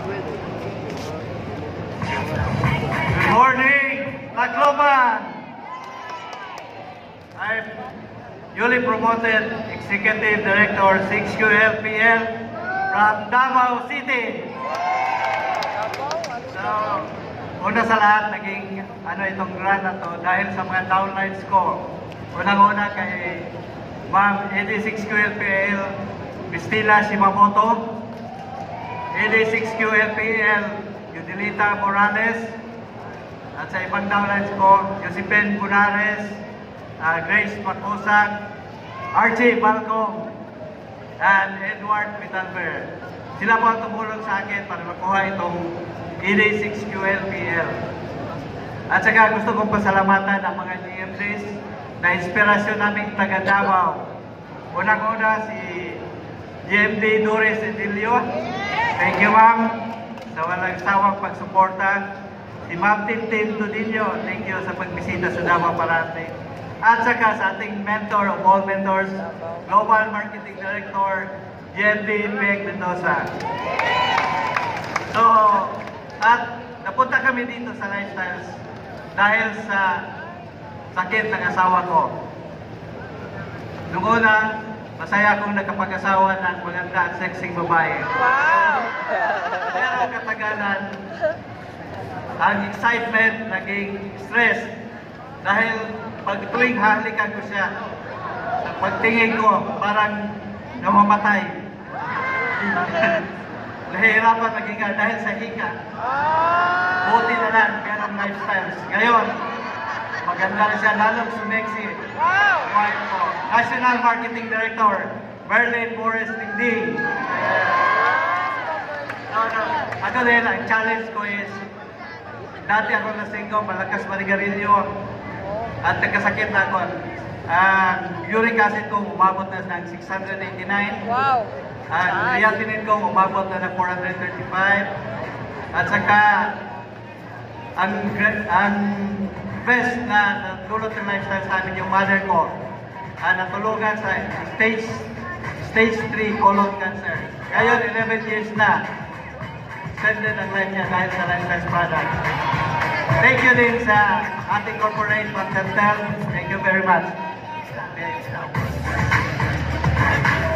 Good morning, Tacloban! I'm newly promoted Executive Director 6QLPL from Davao City. So, una sa lahat, naging itong grant na to dahil sa mga downlines ko. Unang-una kay Ma'am AD6QLPL Cristina Shimamoto, AD6QLPL Yudelita Morales, at sa ibang downlines ko, Josephine Bunares, Grace Macosac, Archie Balcom, and Edward Vitalver. Sila po ang tumulong sa akin para makuha itong AD6QLPL. At saka gusto kong pasalamatan ang mga GMCs na inspirasyon naming taga Davao. Unang-una si GMD Doris Edilio. Thank you, ma'am, sa walang sawang pagsuporta. Si Ma'am Tintin Tudillo, thank you sa pagbisita sa Davao parati. At saka sa ating mentor of all mentors, Global Marketing Director, GMD Meg Mendoza. So, at napunta kami dito sa Lifestyles dahil sa sakit ng asawa ko. Noong una, masaya akong nakapag-asawa ng maganda at sexing babae. Wow! Pero katagalan, ang excitement naging stress dahil pag tuwing halikan ko siya, sa pagtingin ko, parang namamatay. Nahihirapan maging dahil sa hika. Buti na lang, merong Lifestyles. Ngayon, maganda na siya, lalong sumexy. Wife ko, National Marketing Director, Berlin Boris Tingding. Ako din, ang challenge ko is, dati ako nasingko, malakas manigarilyo, at nagkasakit na ako. Uric acid ko umabot na ng 689. Wow! Creatinine ko umabot na ng 435. At saka, ang best na natulot ng lifestyle sa amin yung mother ko, natulungan sa stage 3 colon cancer. Ngayon, 11 years na. Extended ang life niya dahil sa lifestyle product. Thank you din sa ating corporate Pagkantel. Thank you very much.